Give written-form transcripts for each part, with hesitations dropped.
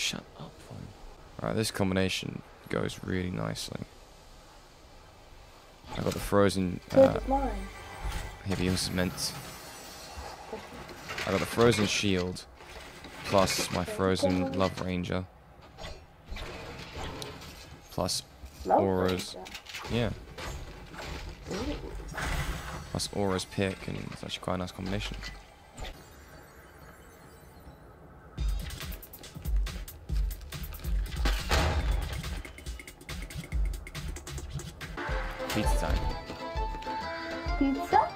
Shut up, phone. Alright, this combination goes really nicely. I got the frozen heavy cement. I got the frozen shield plus my frozen love ranger plus auras. Yeah. Plus aura's pick, and it's actually quite a nice combination. Pizza time. Pizza?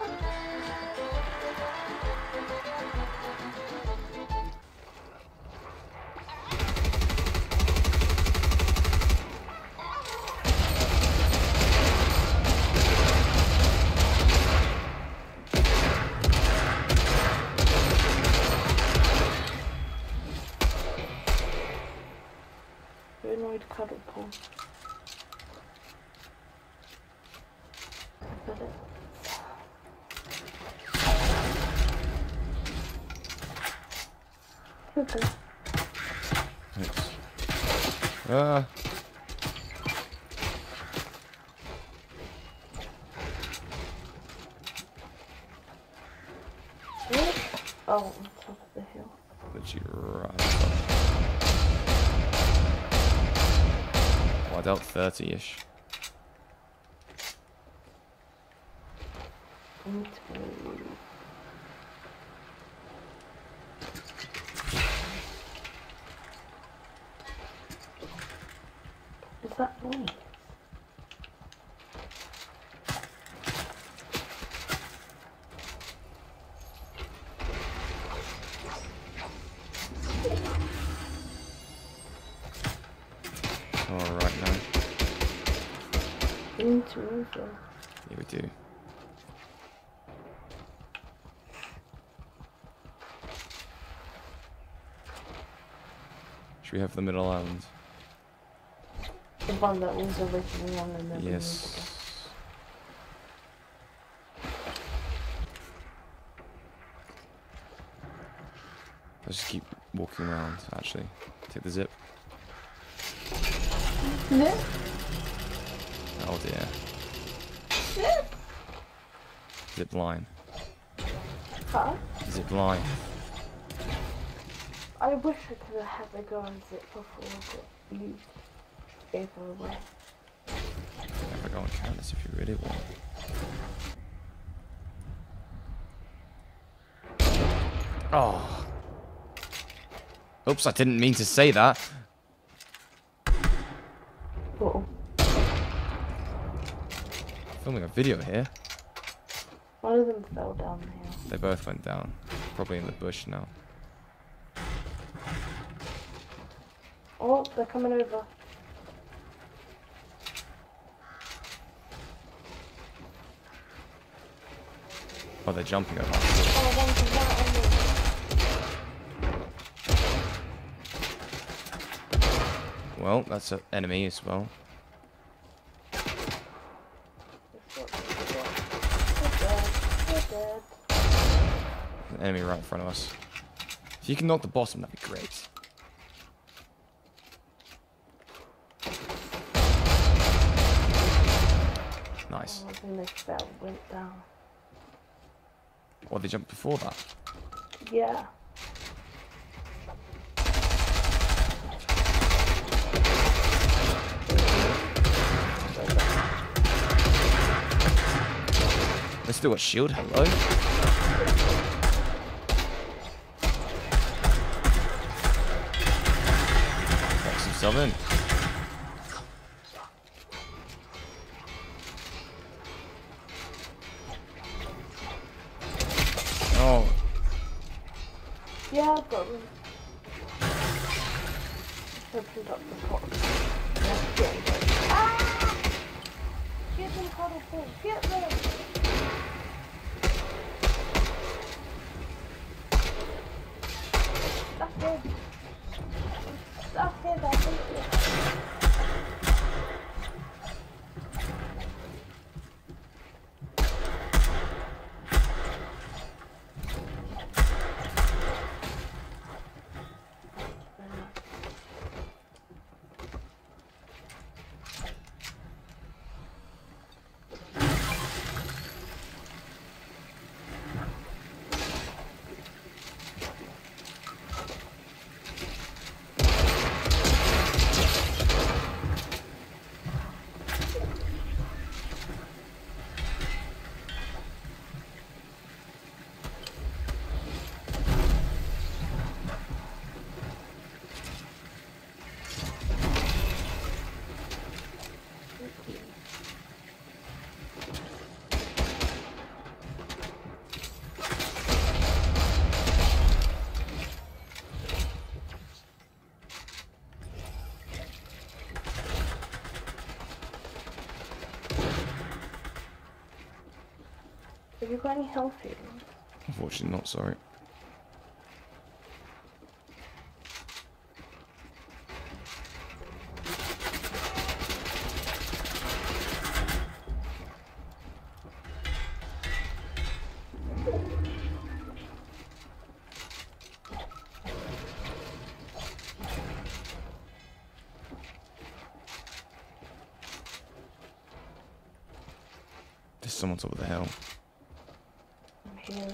You're annoyed cuddle pull. Okay. Thanks. Oh, on top of the hill. Literally right up. Oh, I dealt 30-ish. Is that noise? Alright now. We need to move though. Yeah, we do. Should we have the middle island? The one that was originally on the middle. Yes. Let's just keep walking around, actually. Take the zip. No. Oh dear. No. Zip line. Huh? Zip line. I wish I could have had the go and zip before, but you gave her away. Never go on canvas if you really want. Oh. Oops, I didn't mean to say that. Uh-oh. Filming a video here. One of them fell down the hill. They both went down. Probably in the bush now. Oh, they're coming over. Oh, they're jumping over. Oh, one's right on me. Well, that's an enemy as well. They're dead. They're dead. An enemy right in front of us. If you can knock the bottom, that'd be great. Nice. Oh, and they fell, went down. Or they jumped before that. Yeah. They still got shield, hello. Box himself in. Oh. Yeah, I've got them. Opened up the pot. Ah! Get them, Cuddlepull! Get them! That's it. That's it, I think it. Have you got any health here? Unfortunately not, sorry. There's someone on top of the hill. I'm here.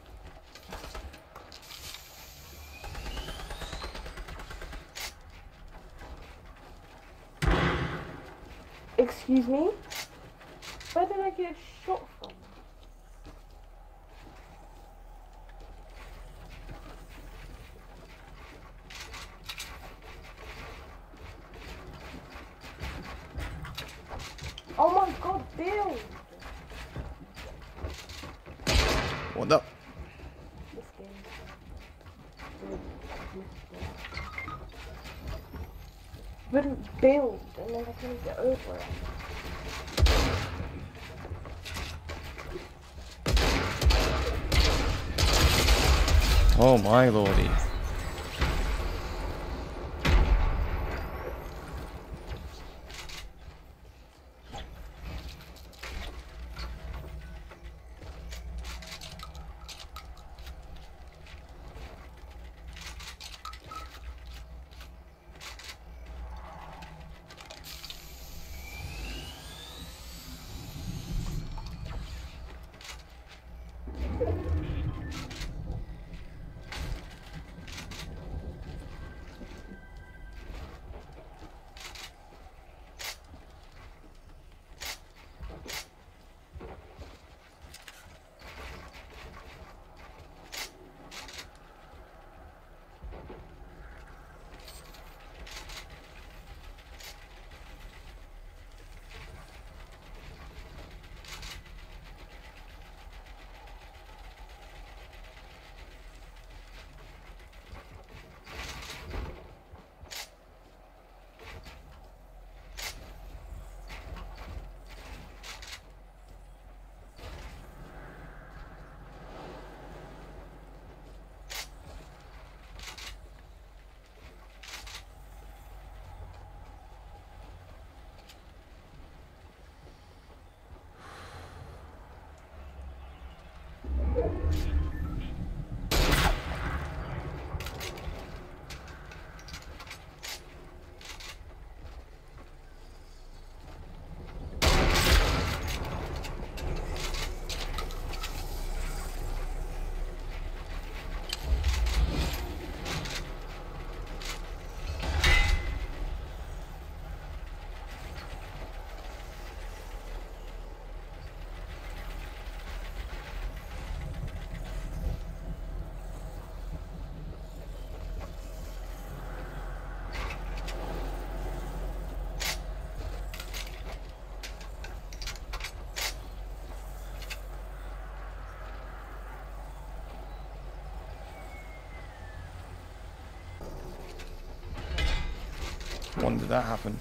Excuse me? Where did I get shot from? Oh my god, Bill! What the? This game. Wouldn't build and then I couldn't get over it. Oh my lordy. When did that happen?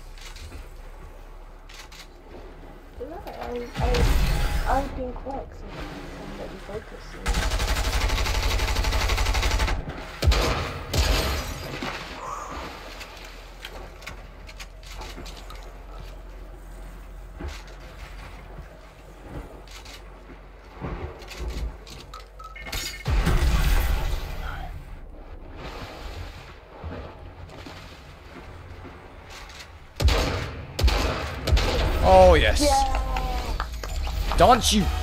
No, I've been quiet since I'm really focusing. Oh yes. Yeah. Don't you